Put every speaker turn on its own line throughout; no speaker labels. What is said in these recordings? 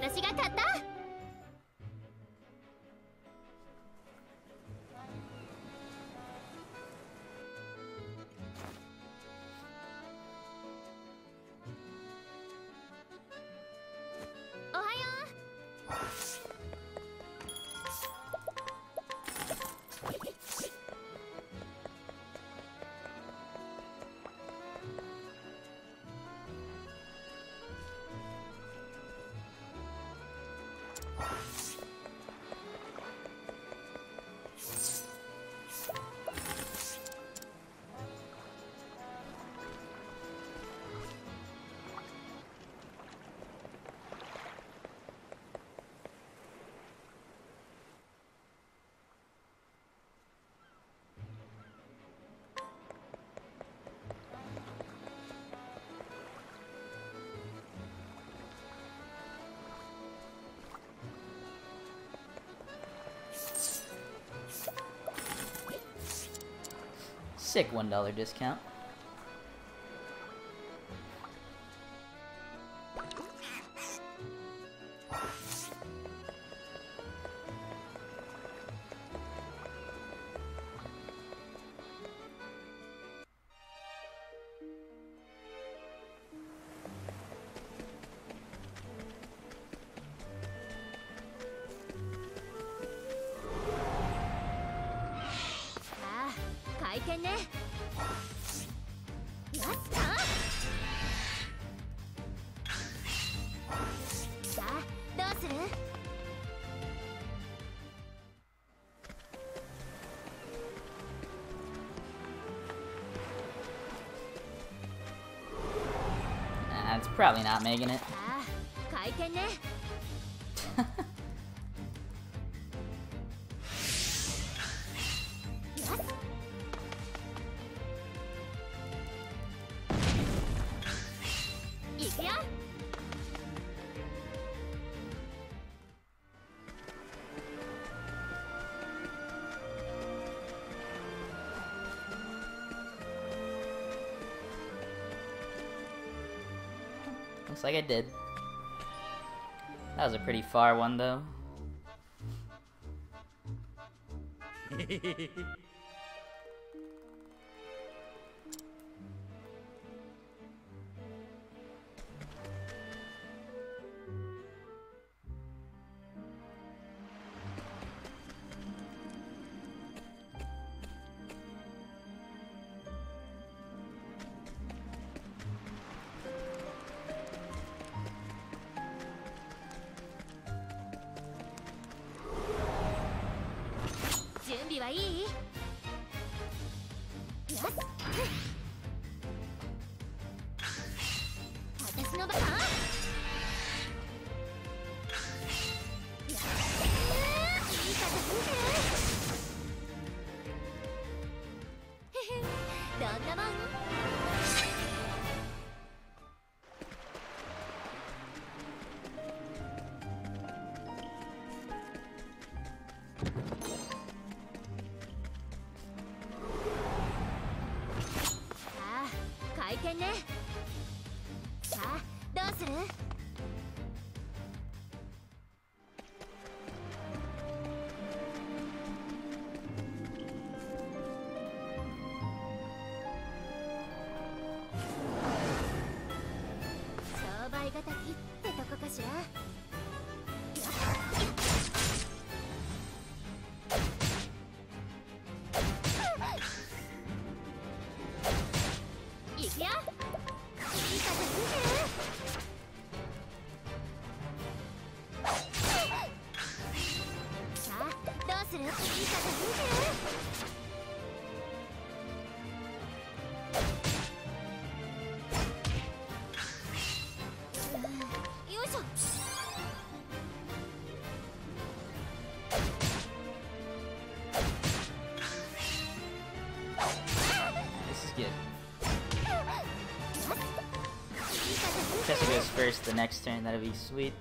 私が勝った。おはよ
Sick $1 discount. It's probably not making it. Looks like I did. That was a pretty far one, though. Tressa goes first the next turn, that'll be sweet.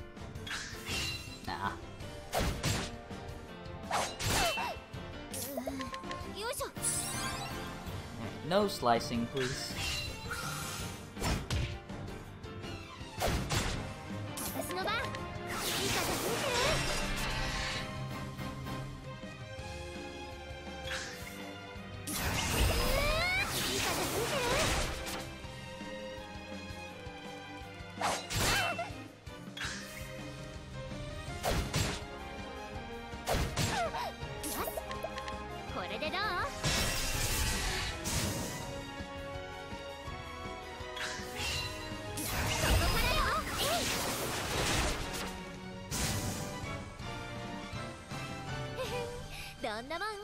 Nah. No slicing, please.
どんなもん？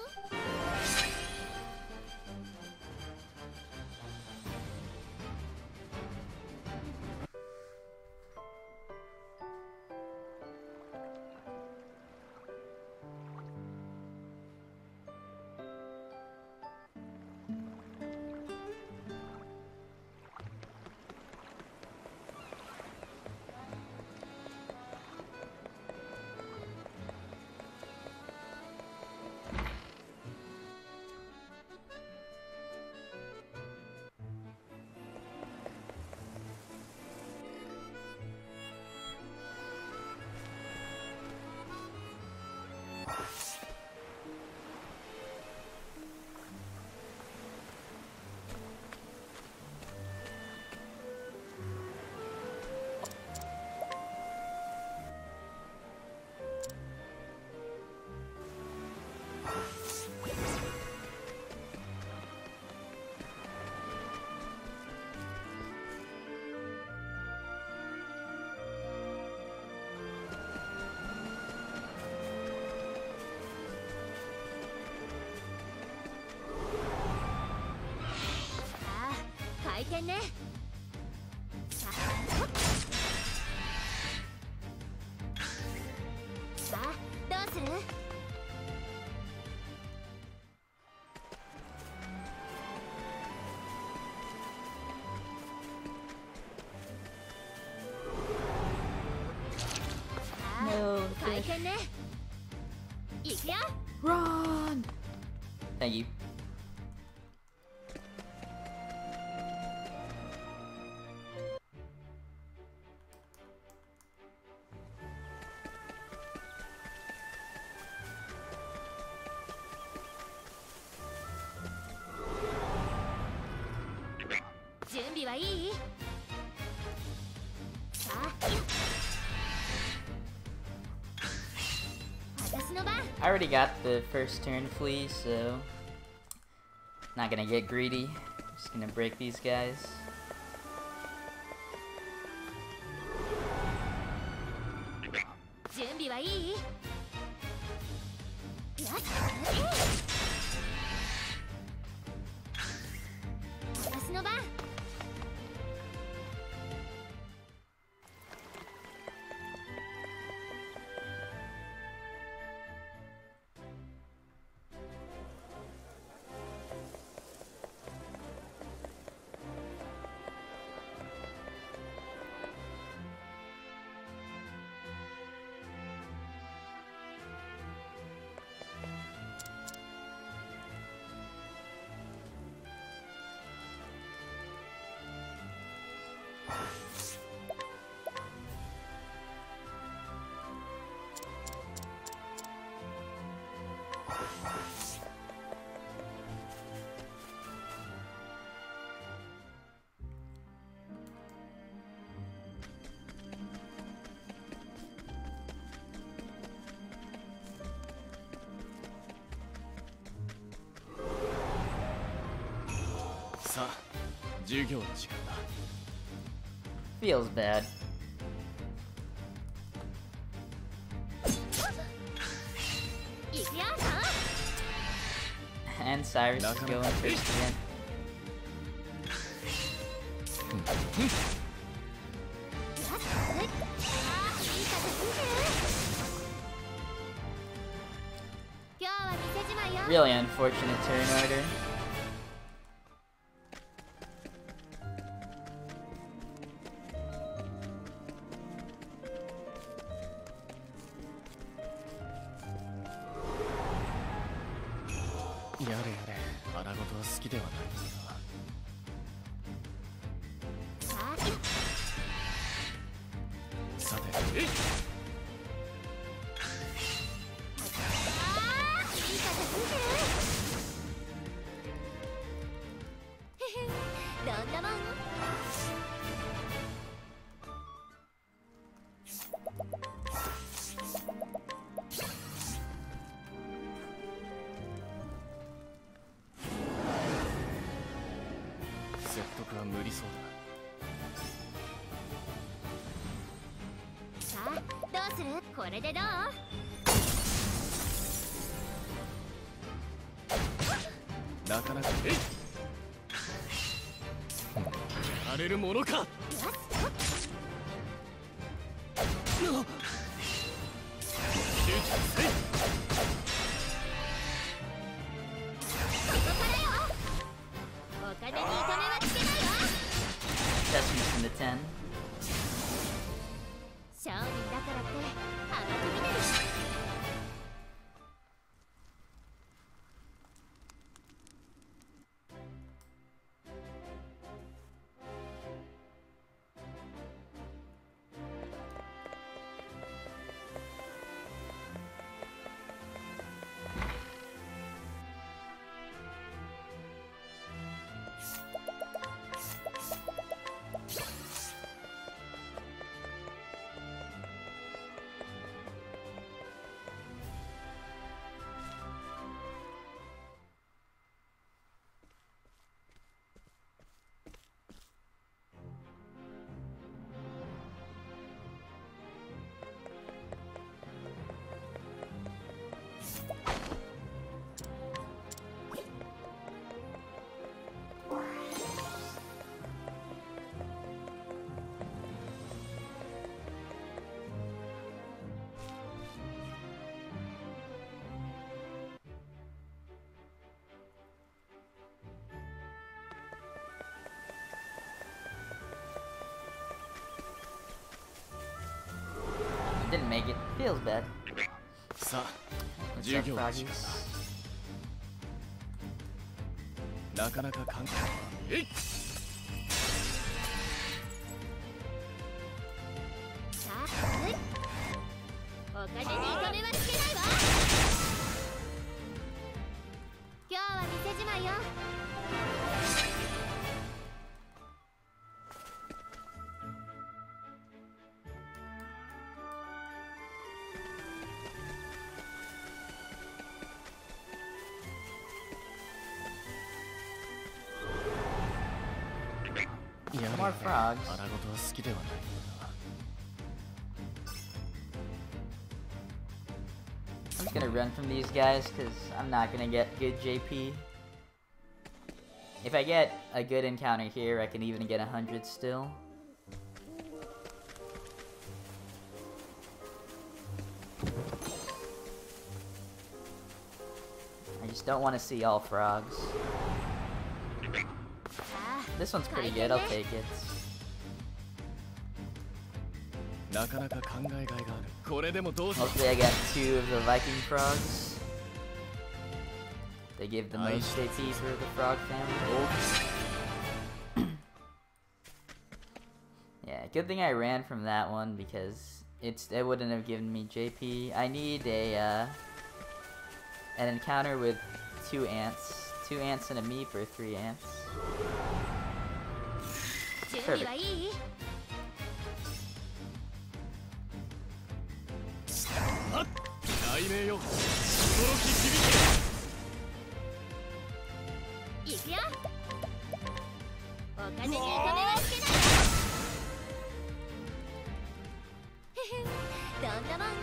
回転ね。さあ、どうする？回転ね。行くよ。
Run! Thank you. I already got the first turn flea, so not gonna get greedy. Just gonna break these guys. Feels bad. And Cyrus is going first again. Really unfortunate turn order.
得は無理そう
さあどうする？これでどう？
だ。なかなかやれるものか。
Just missing the 10.
商人だからって甘く見ないで。
Didn't make it. Feels bad.
さあ
What's
授
up,
業の
froggies?
時間だ。なかなか簡単。えい。
さあ、はい。お金に糸目はつけないわ。今日は店じまいよ。
いや、
More frogs.
荒事は好きではないのだ。
I'm just gonna run from these guys because I'm not gonna get good JP. If I get a good encounter here, I can even get 100 still. I just don't want to see all frogs. This one's pretty good, I'll take it.
なかなか考えがいがある。これでもどうしよう。
Mostly I got 2 of the Viking frogs. They give the most JP for the frog family. Yeah, good thing I ran from that one because it wouldn't have given me JP. I need a an encounter with 2 ants. 2 ants and a meep or 3 ants. Perfect.
雷鳴よ、驚き響け。
行くよ。お金に糸目はつけないわ。へへ、どんなもん。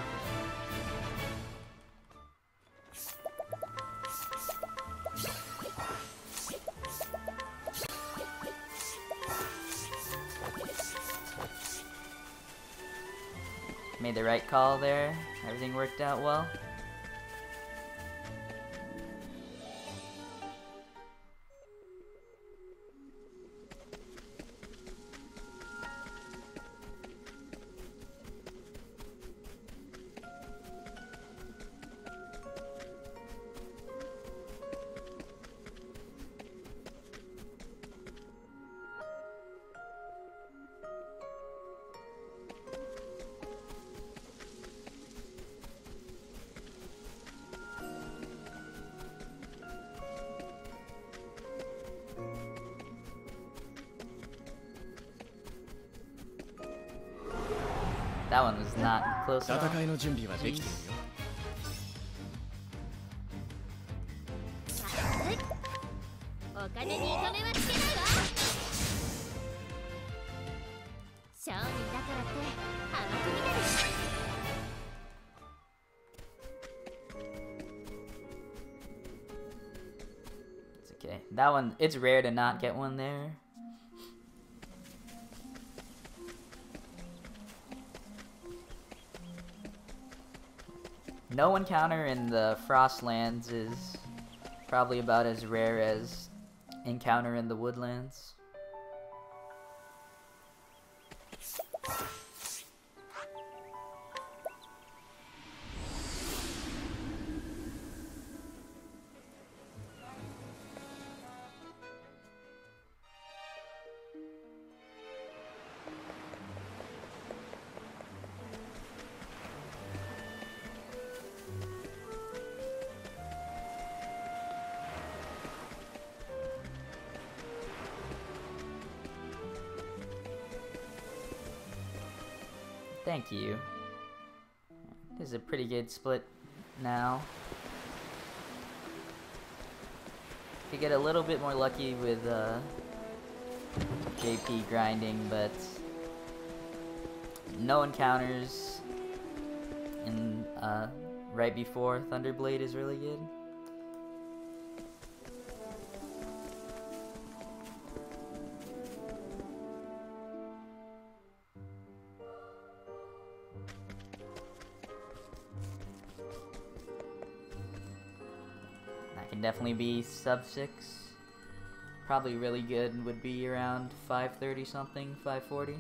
Made the right call there. Everything worked out well. That one was not close at all.
戦いの準備はできているよ。
お金に糸目はつけないわ。
Okay, that one, it's rare to not get one there. No encounter in the Frostlands is probably about as rare as encounter in the Woodlands. Thank you. This is a pretty good split now. Could get a little bit more lucky with JP grinding, but no encounters in right before Thunderblade is really good. Definitely be sub 6. Probably really good would be around 530 something, 540.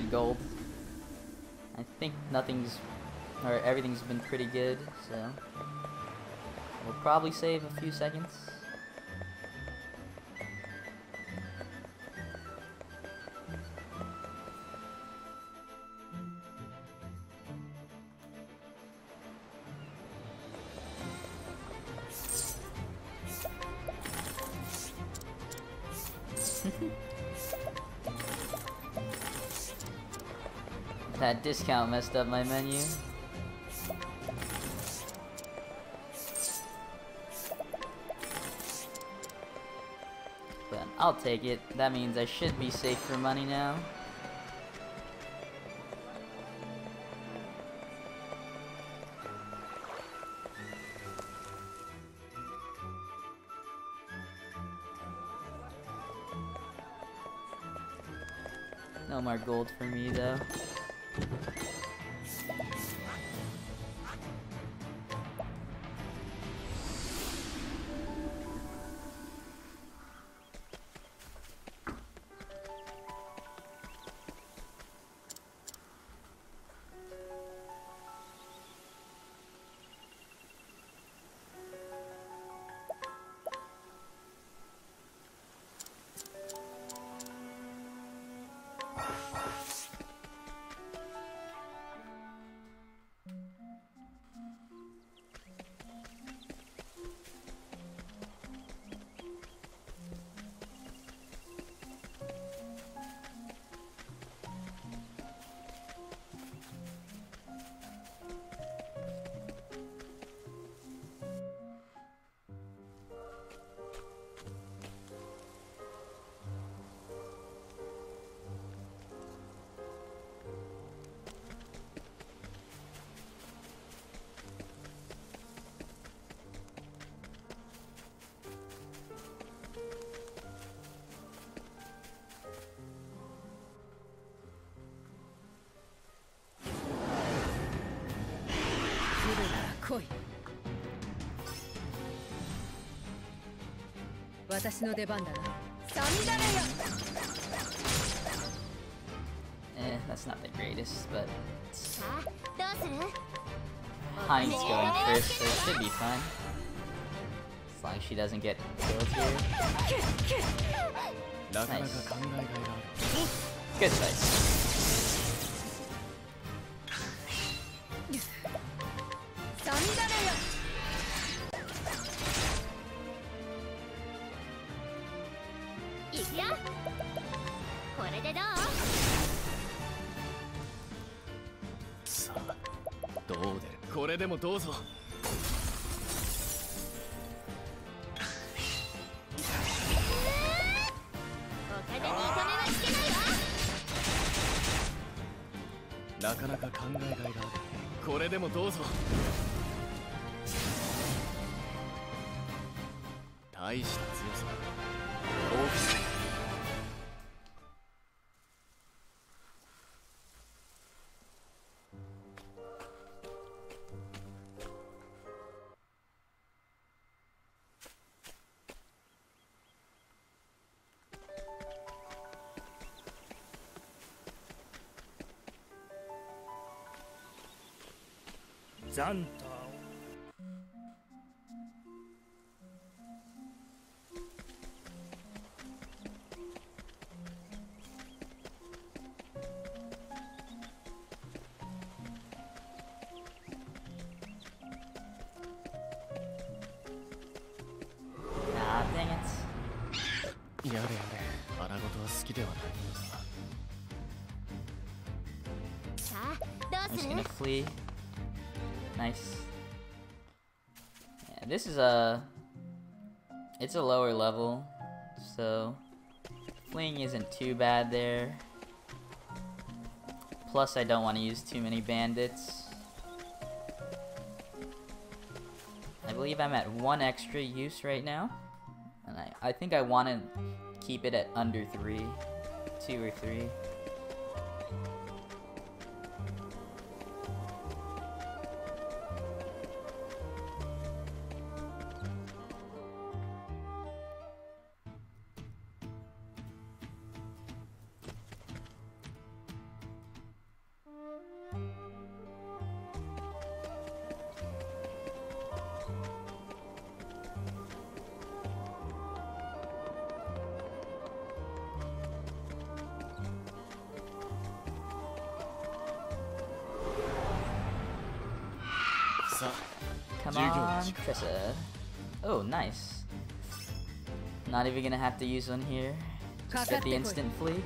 good gold. I think everything's been pretty good, so we'll probably save a few seconds. That discount messed up my menu. But I'll take it. That means I should be safe for money now. No more gold for me though. That's not the greatest, but Heinz going first, so it should be fine. As long as she doesn't get killed here. Nice. Good fight. Dang it. I'm just gonna flee. Nice. Yeah, this is it's a lower level, so fleeing isn't too bad there. Plus, I don't want to use too many bandits. I believe I'm at 1 extra use right now. And I think I want to keep it at under 3. 2 or 3.
さ
Come on, Tressa. Oh, nice. Not even gonna have to use one here. Just get the instant flee.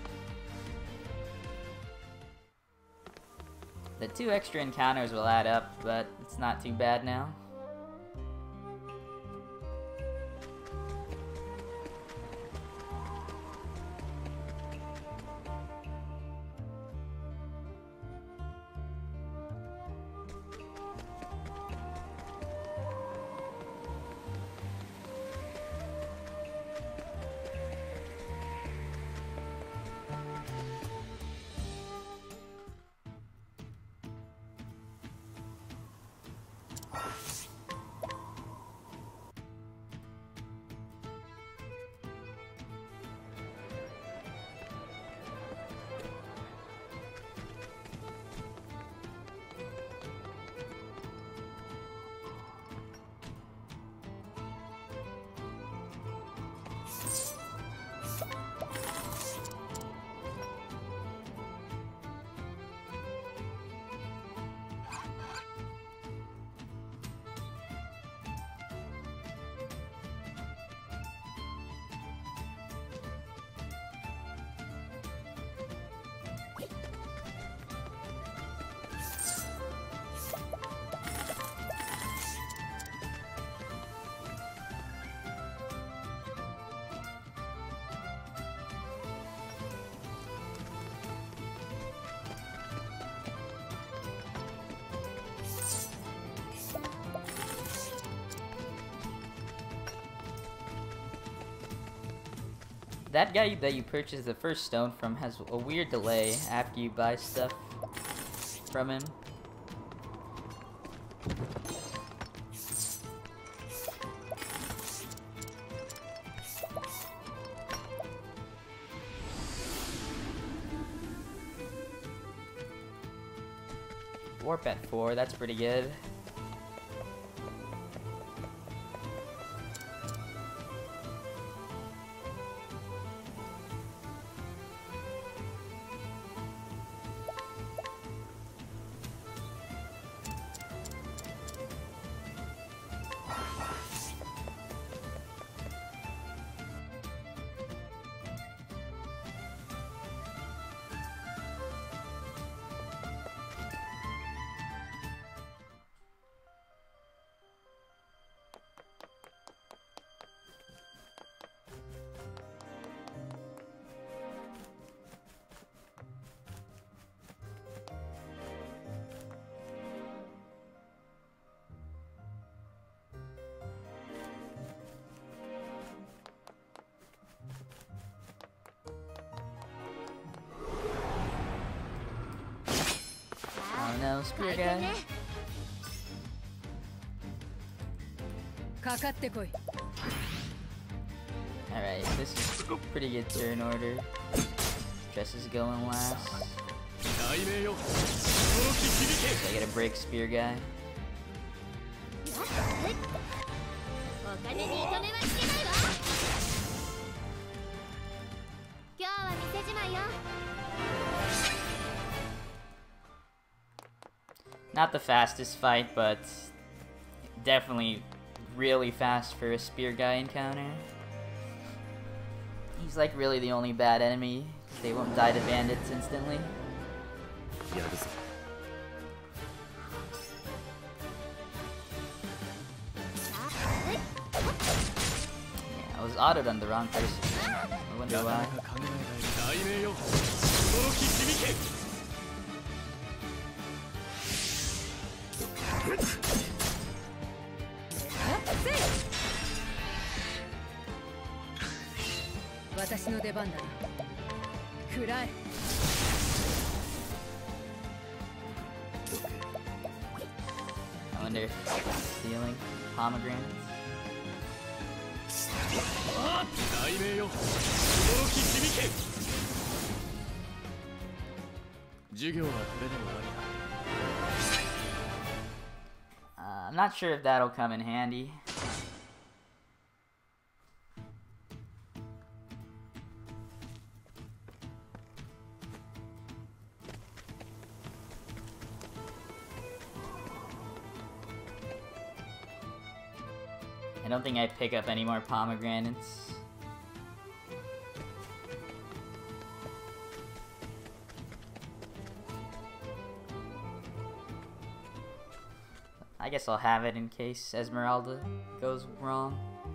The 2 extra encounters will add up, but it's not too bad now. That guy that you purchased the first stone from has a weird delay after you buy stuff from him. Warp at 4, that's pretty good. No, spear guy. Alright, this is a pretty good turn order. Tressa's going last. I gotta break spear guy. Not the fastest fight, but definitely really fast for a spear guy encounter. He's like really the only bad enemy. They won't die to bandits instantly. Yeah, I was autoed on the wrong person. I wonder why. I wonder if stealing pomegranates. I'm not sure if that'll come in handy. don't think I pick up any more pomegranates. I guess I'll have it in case Esmeralda goes wrong.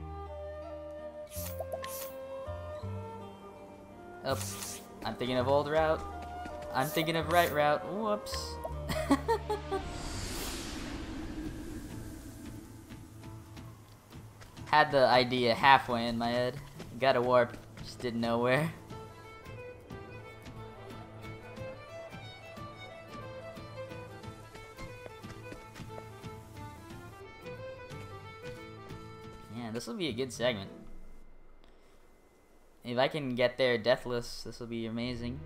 Oops. I'm thinking of old route. I'm thinking of right route. Whoops. Had the idea halfway in my head. Got a warp, just didn't know where. Yeah, this will be a good segment. If I can get there deathless, this will be amazing.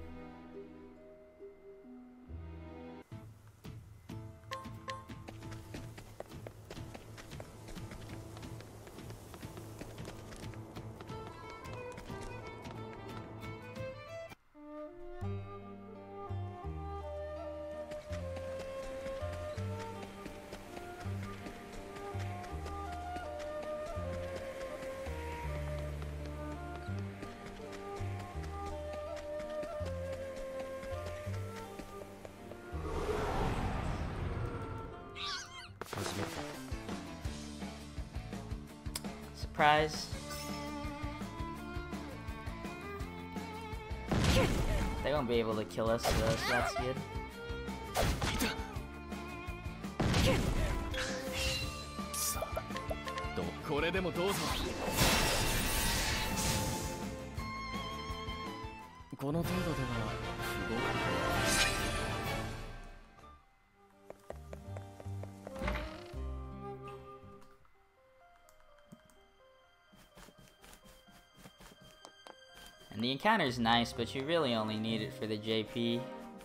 Surprise. They won't be able to kill us, so that's good.
これでもどうぞ。この程度では不合格。
And the encounter is nice, but you really only need it for the JP.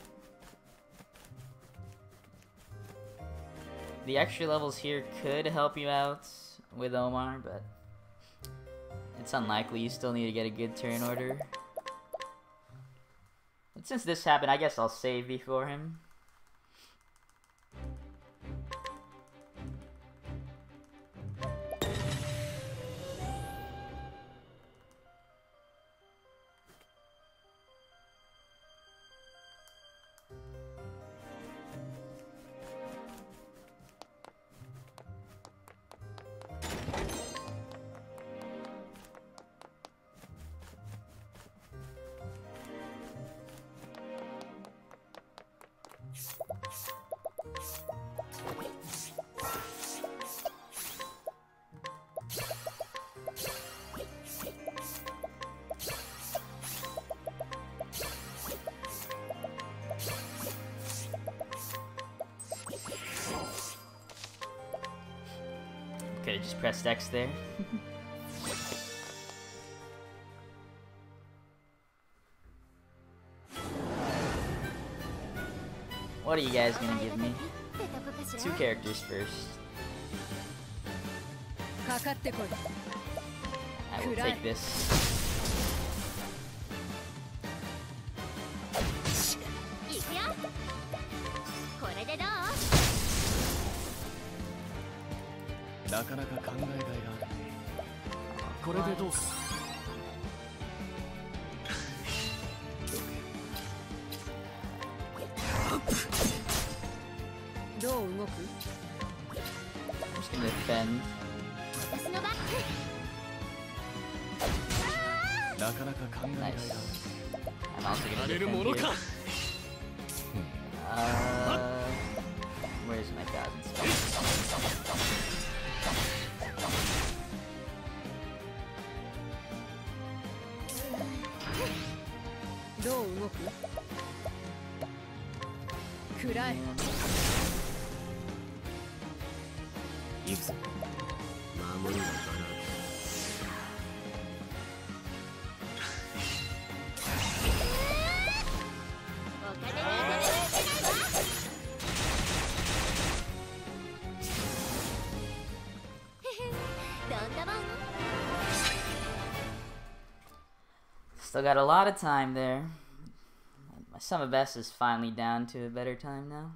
The extra levels here could help you out with Omar, but it's unlikely. You still need to get a good turn order. But since this happened, I guess I'll save before him. Could've just pressed X there. What are you guys gonna give me? 2 characters first. I will take this. I'm just gonna defend. Nice. I'm also gonna defend here. Where's my thousand spell? Still got a lot of time there. My sum of best is finally down to a better time now.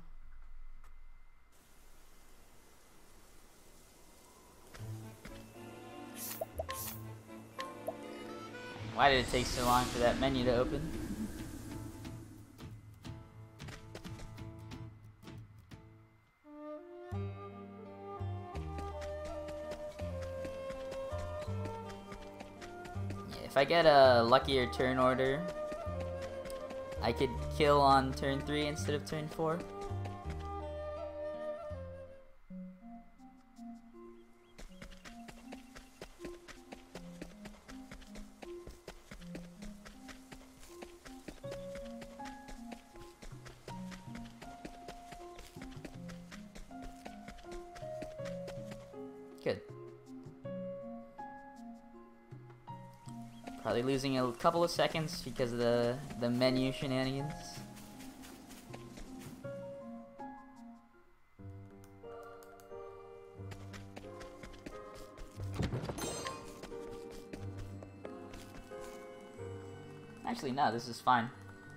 Why did it take so long for that menu to open? Yeah, if I get a luckier turn order, I could kill on turn 3 instead of turn 4. Good. Probably losing a couple of seconds because of the menu shenanigans. Actually, no, this is fine.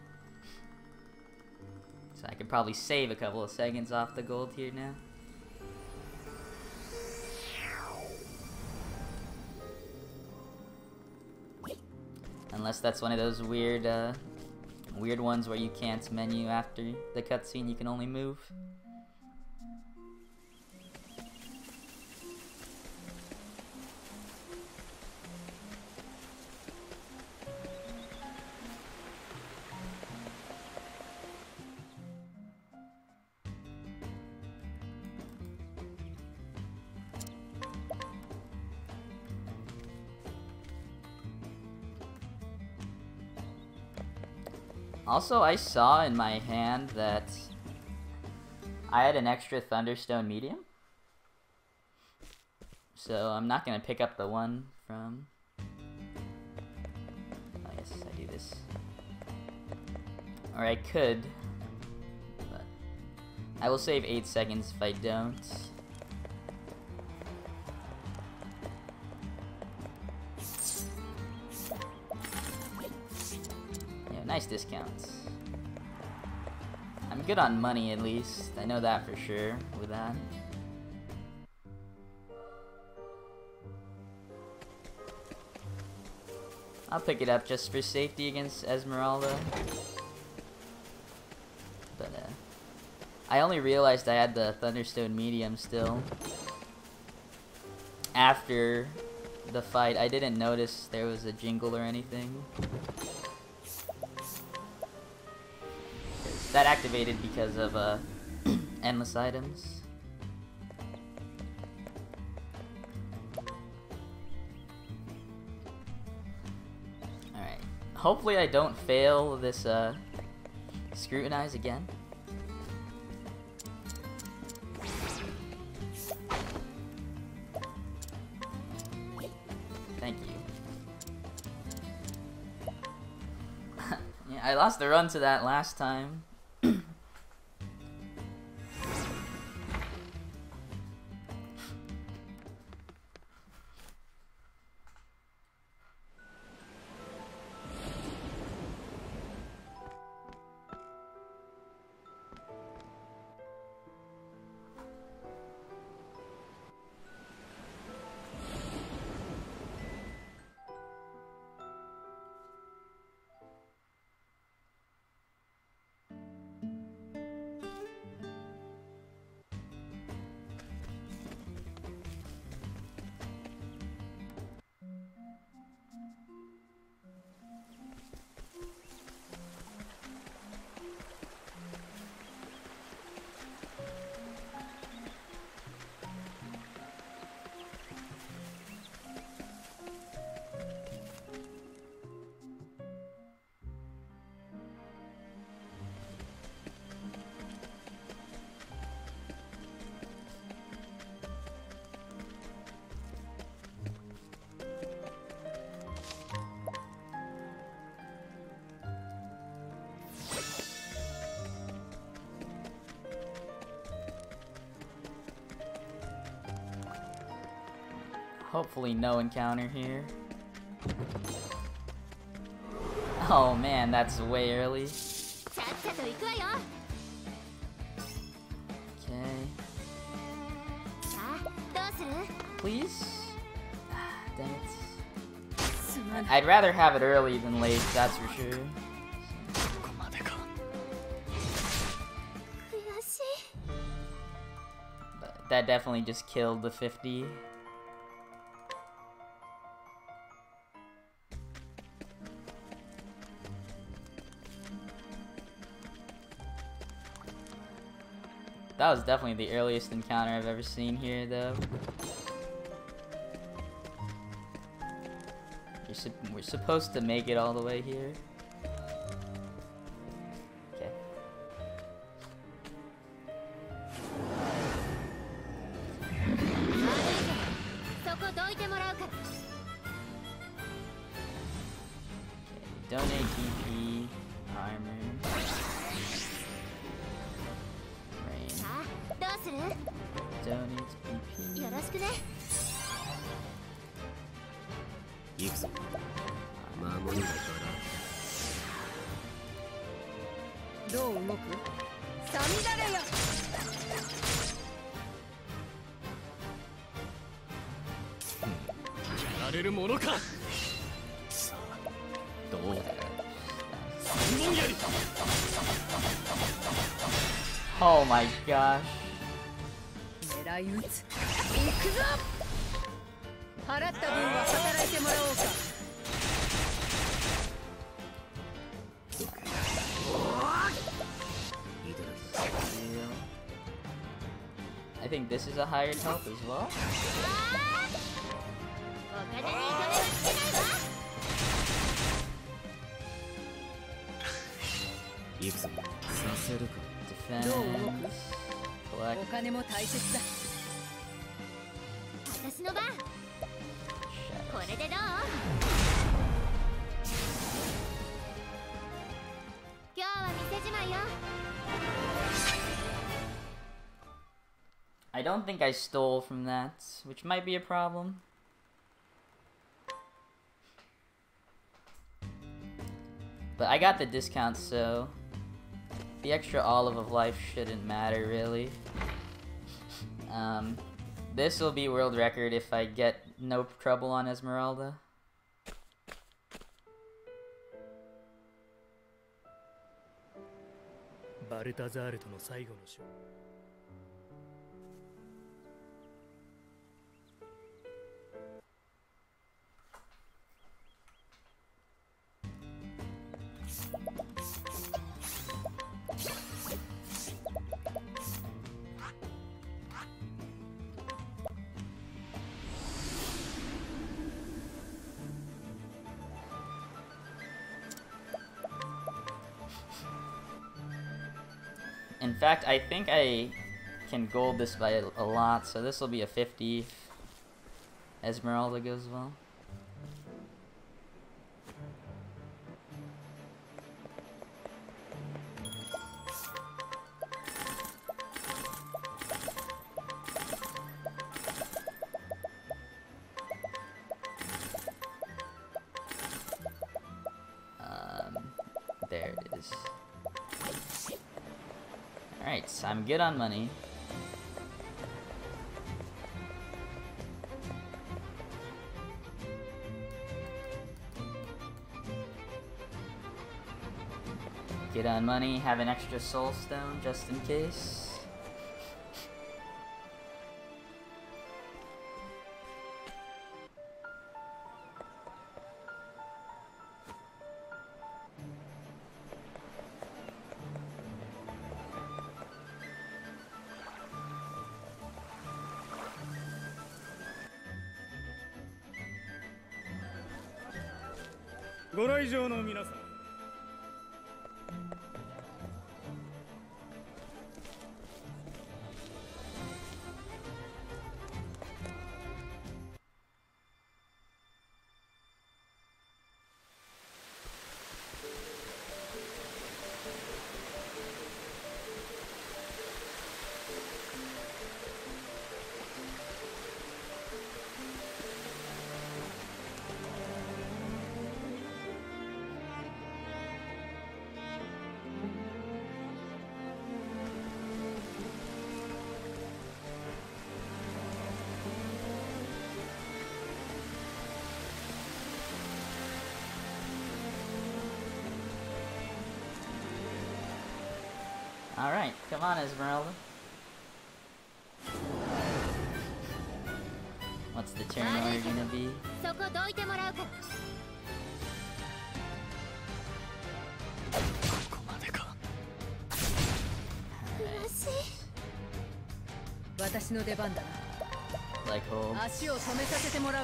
So I could probably save a couple of seconds off the gold here now. Unless that's one of those weird ones where you can't menu after the cutscene, you can only move. Also, I saw in my hand that I had an extra Thunderstone medium. So I'm not going to pick up the one from... I guess I do this. Or I could. But I will save 8 seconds if I don't. Nice discounts. I'm good on money at least. I know that for sure with that. I'll pick it up just for safety against Esmeralda. But I only realized I had the Thunderstone medium still after the fight. I didn't notice there was a jingle or anything. That activated because of endless items. Alright. Hopefully I don't fail this scrutinize again. Thank you. Yeah, I lost the run to that last time. Hopefully no encounter here. Oh man, that's way early. Okay. Please? Dang it. I'd rather have it early than late, that's for sure.
ここまでか。
悔しい。
But that definitely just killed the 50. That was definitely the earliest encounter I've ever seen here, though. We're supposed to make it all the way here. Okay. Donate DP, armor. Donates BP.
よろしくね。
行くぞ。守りが
どう動く？サミダレよ。
やられるものか。さあ、どうだ。三本槍。
Oh my gosh.
狙い撃つ。行くぞ。払った分は働いてもらおうか。
I think this is a hired help as well.
お金に金はつけないわ。
行くぞ。させるか。
Defense.
どう動く？
Collect.
お金も大切だ。
私の番。これでどう？今日は店じまいよ。
I don't think I stole from that, which might be a problem. But I got the discount, so the extra olive of life shouldn't matter, really. This will be world record if I get no trouble on Esmeralda. In fact, I think I can gold this by a lot, so this will be a 50 if Esmeralda goes well. There it is. Alright, so I'm good on money. Good on money, have an extra soulstone just in case. Come on, Esmeralda. What's the turn order gonna be?
そこどいてもらうか。
ここまでか。
悔しい。
私の出番だ。
Like hold.
足を止めさせてもらう。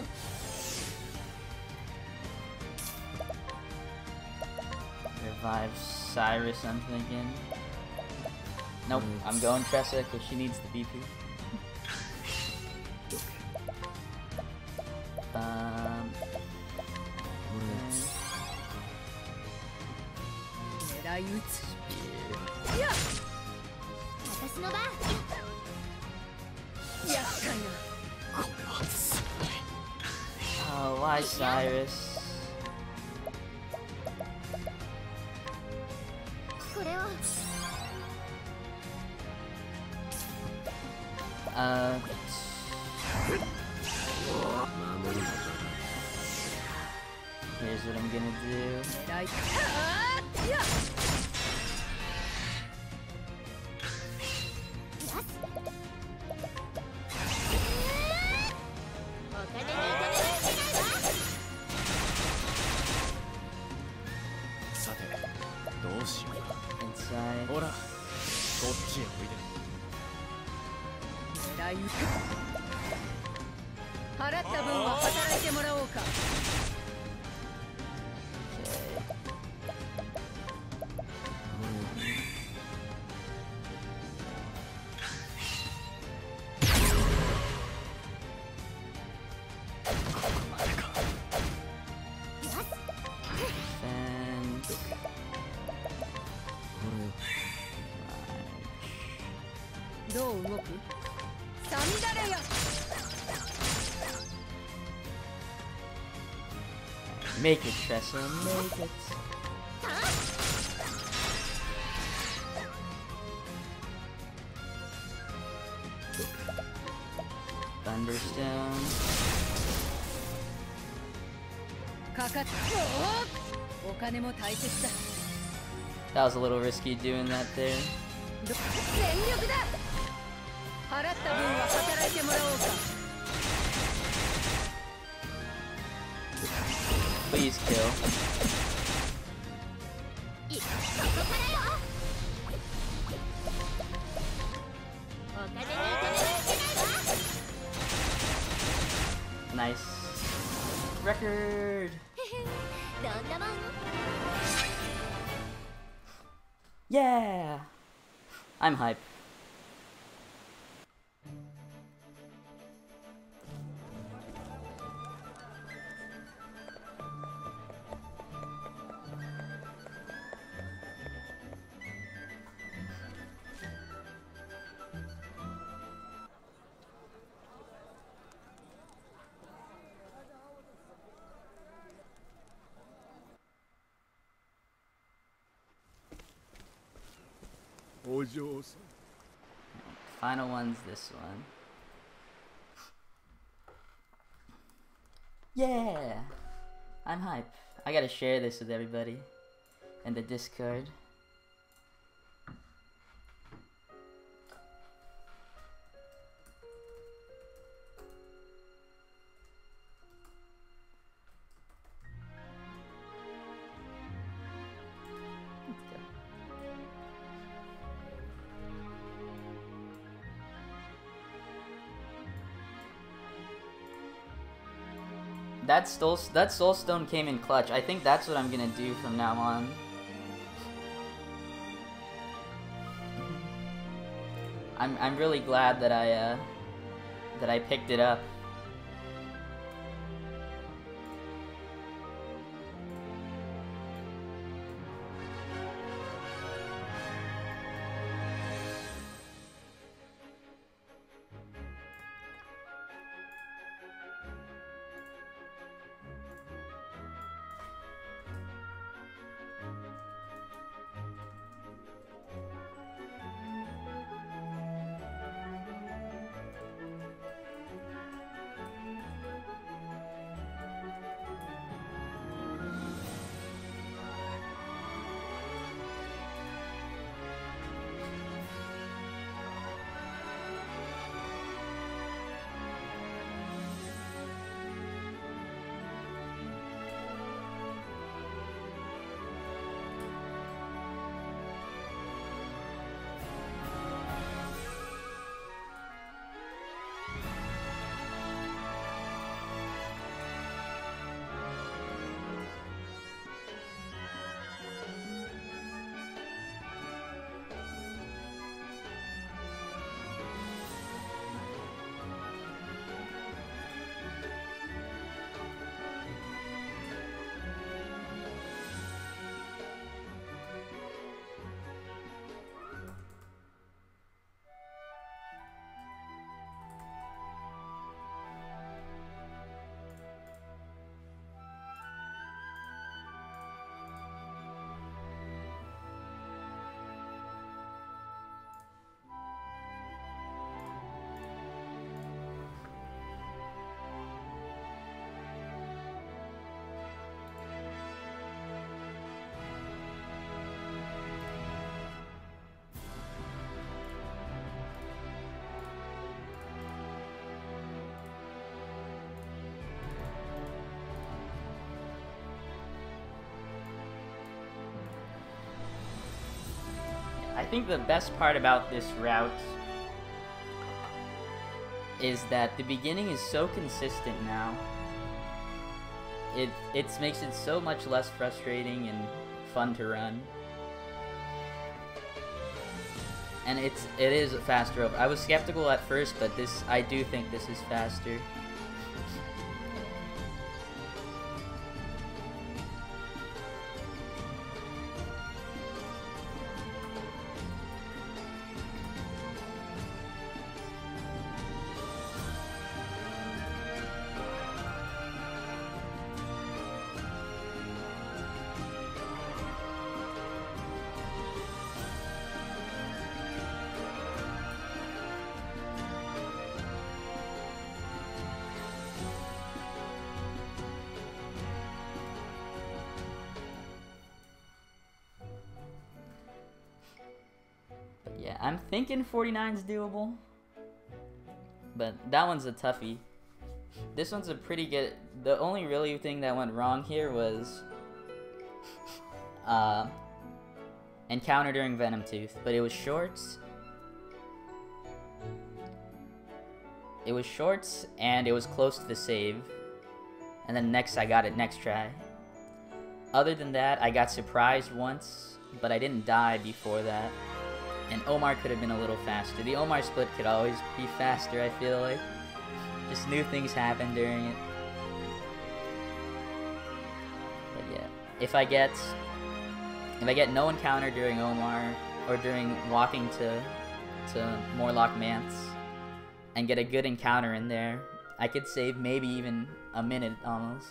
Revive Cyrus, I'm thinking. Nope, I'm going Tressa because she needs the BP.
Yeah.
私の番。
厄介な。
これはすごい。
Oh, why Cyrus?
これを。
守るのだ。
Here's what I'm gonna do.
狙い。ああ。や。
さて、どうしようか。
Inside.
ほら、こっちへおいで。
狙い撃つ。払った分は働いてもらおうか。 どう動く？さみだれよ。
Make it, Tressa. Make it. Thunderstone.
かかっ。お金も大切だ。
That was a little risky doing that there.
全力だ。払った分は働いてもらおうか。
Please kill.
そこからよ。お金に痛めはいけないわ。
Nice. Record.
どんなもん？
Yeah. I'm hype. Final one's this one. Yeah! I'm hype. I gotta share this with everybody in the Discord. Let's go. That soulstone came in clutch. I think that's what I'm gonna do from now on. I'm really glad that I picked it up. think the best part about this route is that the beginning is so consistent now. It makes it so much less frustrating and fun to run. And it is a faster rope. I was skeptical at first, but I do think this is faster. Yeah, I'm thinking 49's doable, but that one's a toughie. This one's a pretty good. The only really thing that went wrong here was encounter during venomtooth, but it was shorts. It was shorts, and it was close to the save. And then next I got it next try. Other than that, I got surprised once, but I didn't die before that. And Omar could have been a little faster. The Omar split could always be faster, I feel like. Just new things happen during it. But yeah, if I get no encounter during Omar, or during walking to Morlock Manse, and get a good encounter in there, I could save maybe even a minute almost.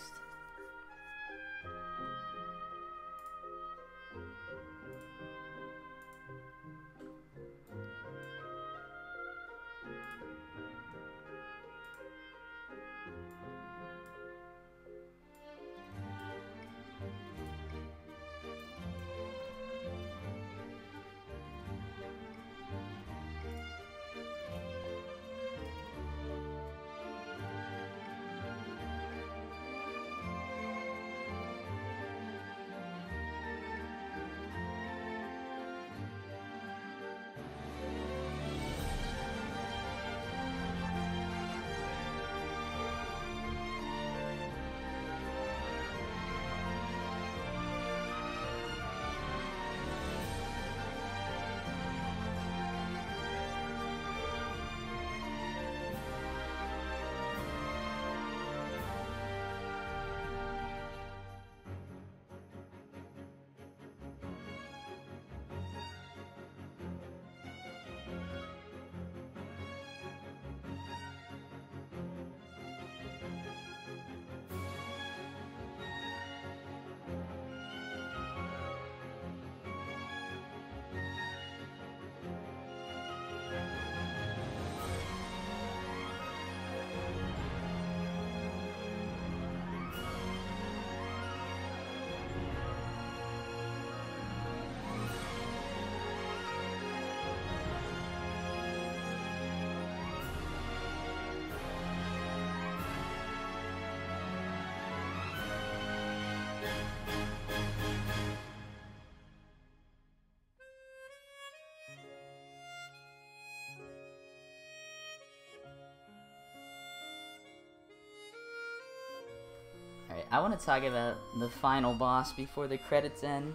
Alright, I want to talk about the final boss before the credits end.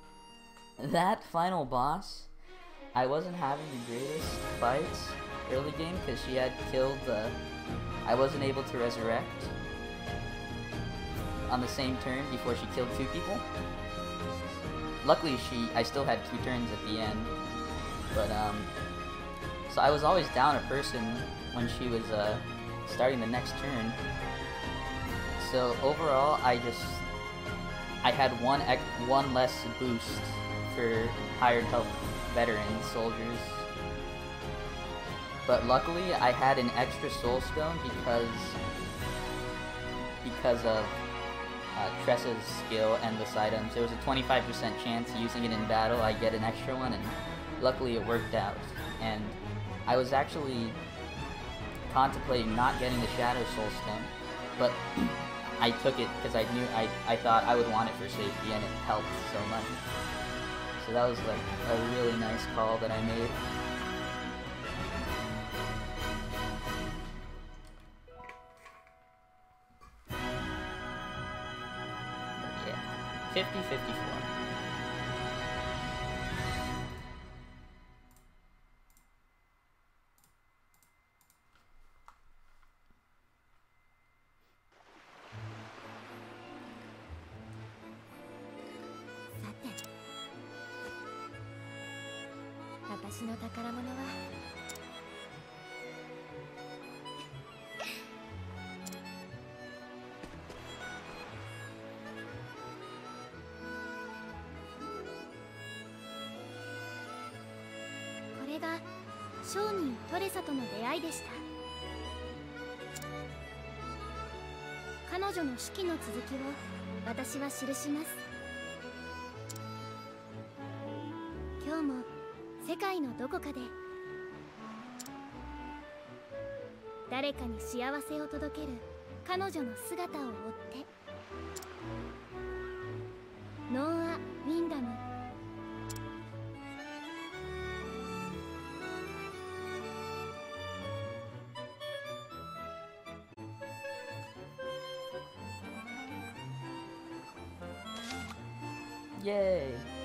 That final boss, I wasn't having the greatest fights early game because she had killed I wasn't able to resurrect on the same turn before she killed 2 people. Luckily I still had 2 turns at the end, but so I was always down a person when she was starting the next turn. So overall, I had one less boost for hired help veteran soldiers. But luckily, I had an extra soulstone because of Tressa's skill and endless items. There was a 25% chance using it in battle I get an extra one, and luckily it worked out. And I was actually contemplating not getting the Shadow Soulstone, but I took it because I thought I would want it for safety, and it helped so much. So that was like a really nice call that I made. But yeah, 50-54.
さて、私の宝物はこれが商人トレサとの出会いでした。彼女の手記の続きを私は記します。今日も世界のどこかで誰かに幸せを届ける彼女の姿を追ってノーア・ウィンダム。
Yay!